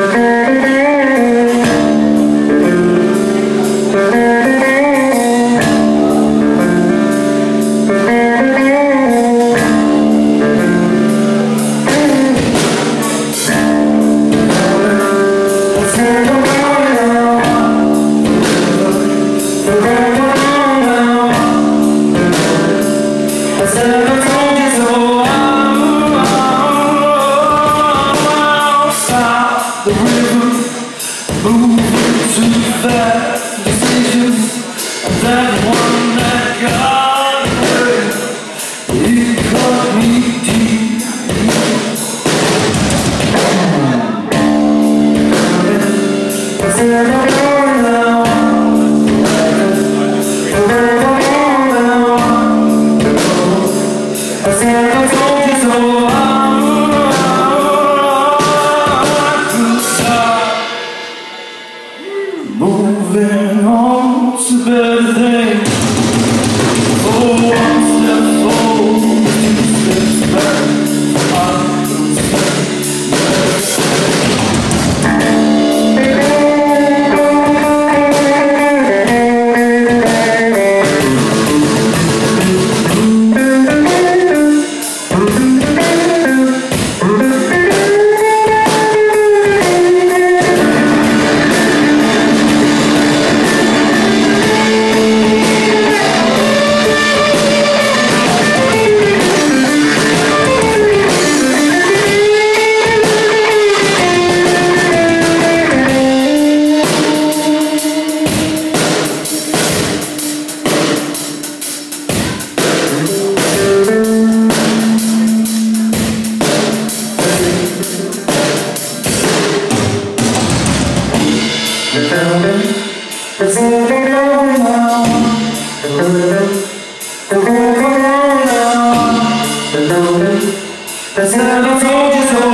The river, moving too fast, decisions, that one that got away, it caught me deep. I said I'm going now, I said I told you so. Moving on to better things. Oh, one step forward, two steps back. I said I told you so.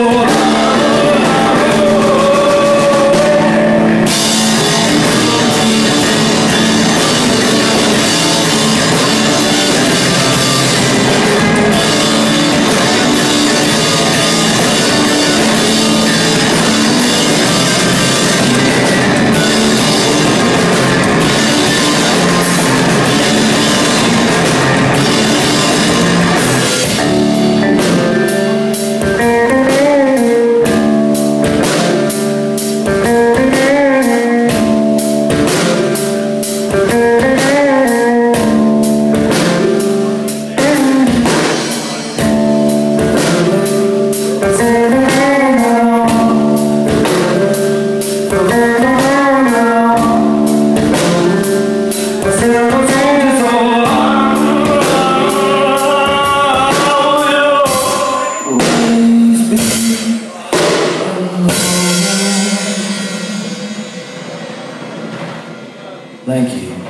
Thank you.